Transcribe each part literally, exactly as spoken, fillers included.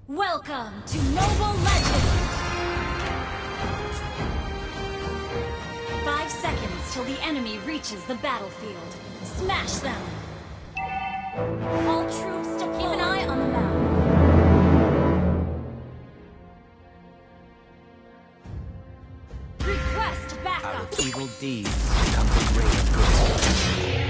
Welcome to Mobile Legends! Five seconds till the enemy reaches the battlefield. Smash them! All troops to keep an eye on the map. Request backup! Out of evil deeds comes a greater good.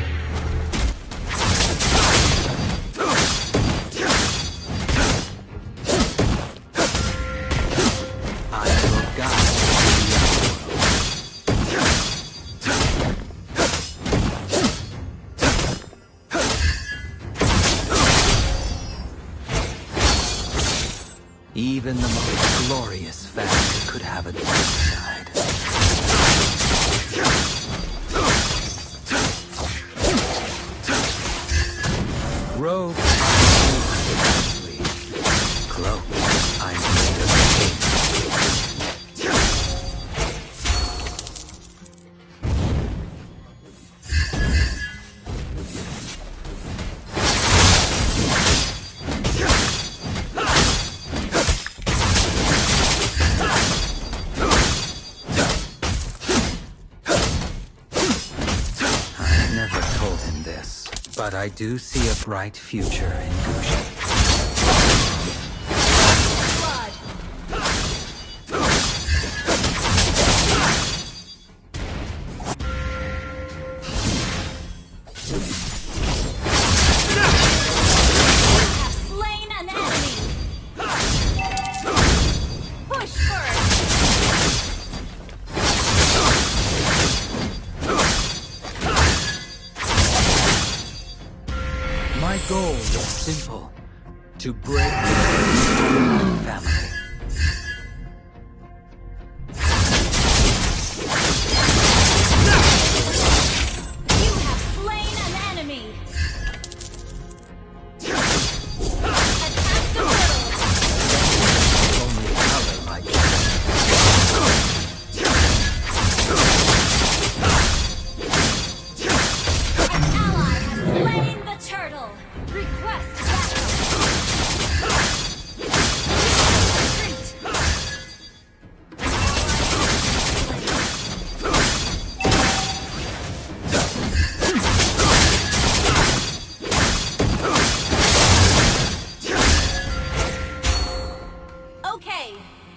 Even the most glorious family could have a dark side. Rogue, I'm moving. Cloak, I'm moving. But I do see a bright future in Gusion. My goal is simple: to break the curse of my family. You have slain an enemy! Attack the middle! Only color my An ally has slain the turtle! Request backup! Retreat! Okay.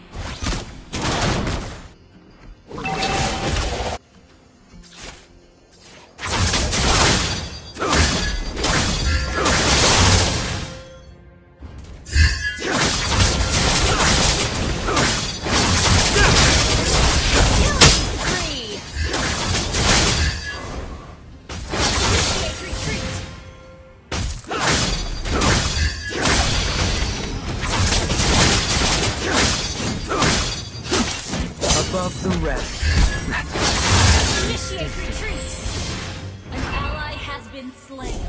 above the rest. Initiate retreat! An ally has been slain.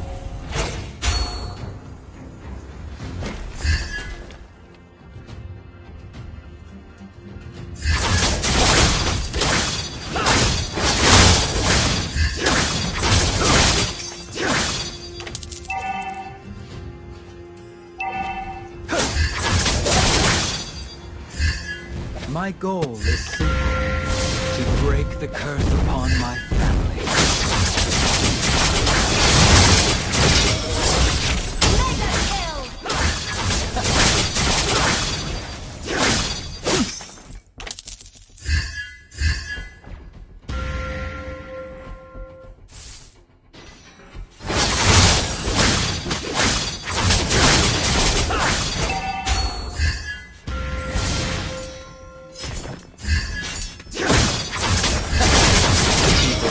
My goal is simple: to break the curse upon my family. Mega kill! Evil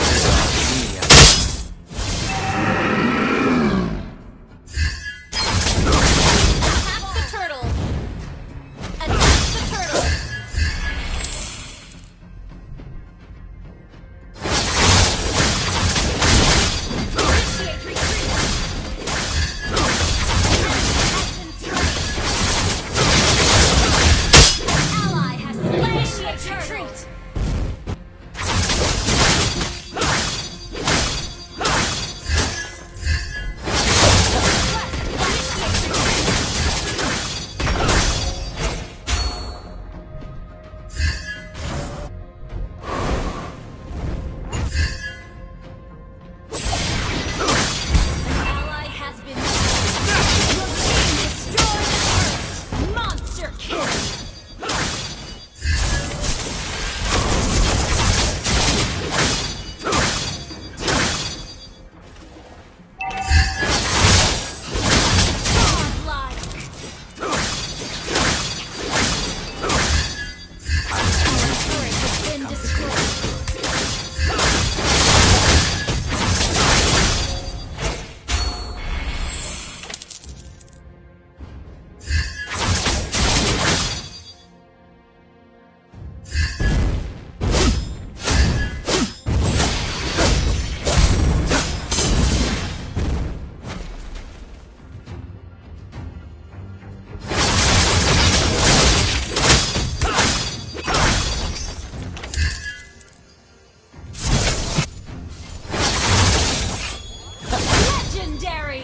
Legendary!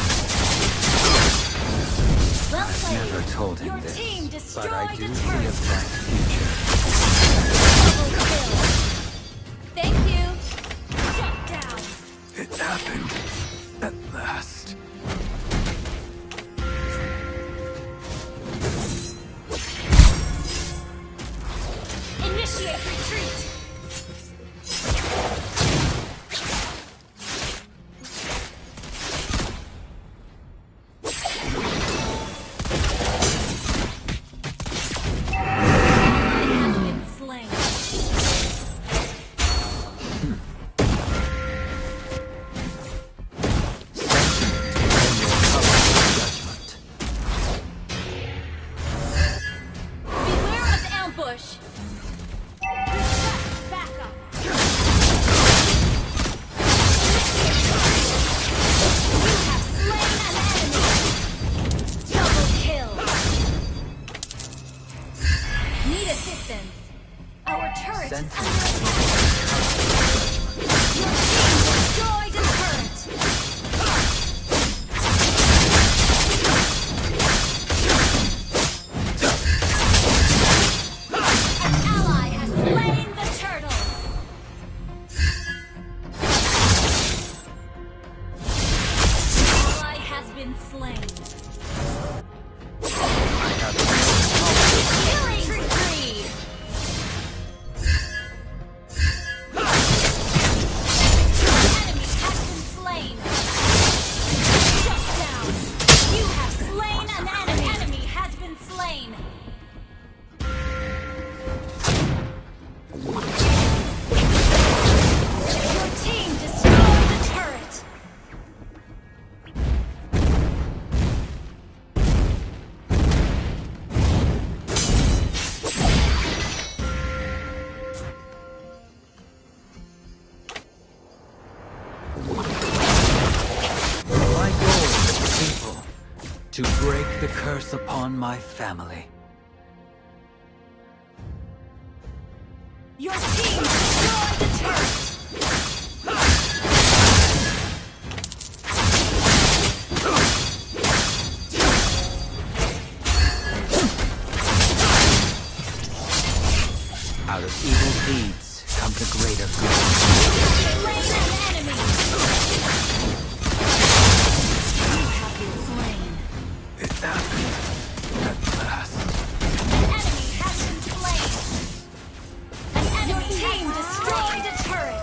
Well played. Never told him Your this, team but destroyed I do a see a turret. bright future. Double kill. Thank you. Shut down. It happened at last. Initiate retreat. Our turret is under attack. Your team destroyed a turret. An ally has slain the turtle. Ally has been slain. Killing spree. To break the curse upon my family. Your team destroyed the turret! Out of evil deeds come the greater good. Slain an enemy! You have been slain. It happened at last. An enemy has been slain. An enemy team destroyed a turret.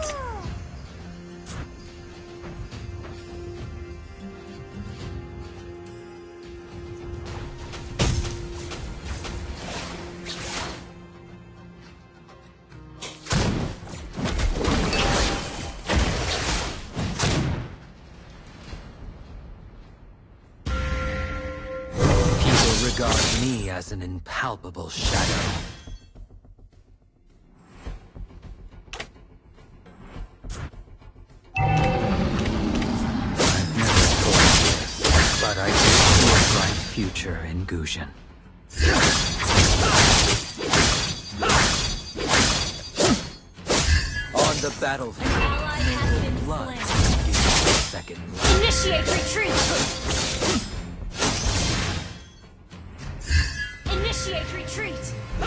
Regard me as an impalpable shadow. I've never told you this, but I do see a bright future in Gusion. On the battlefield, An ally has been blood slain. gives you a second life. Initiate retreat! Initiate retreat!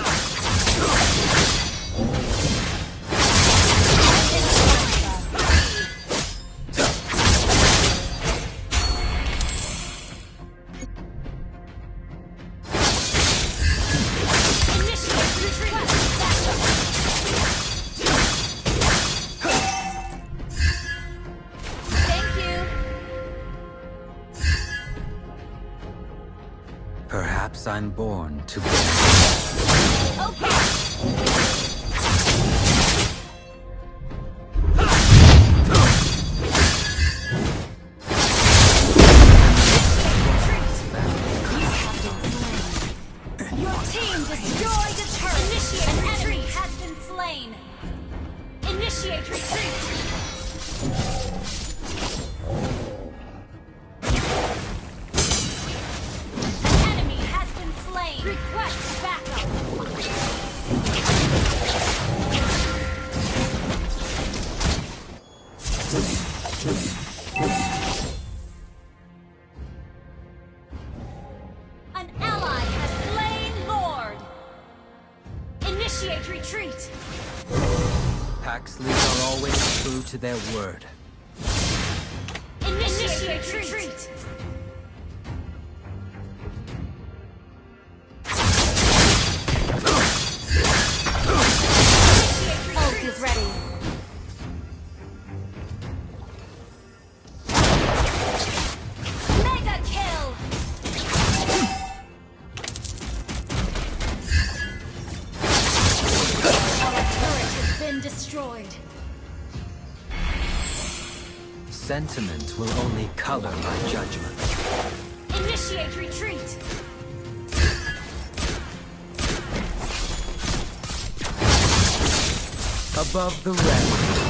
Initiate retreat! Thank you! Perhaps I'm born to bear. Okay! Your team destroyed a turret! Initiate An enemy has been slain! Initiate retreat! An enemy has been slain! Request backup! to their word. Initiate retreat! Ult is ready. Mega kill! Our turret has been destroyed. Sentiment will only color my judgment. Initiate retreat! Above the rest.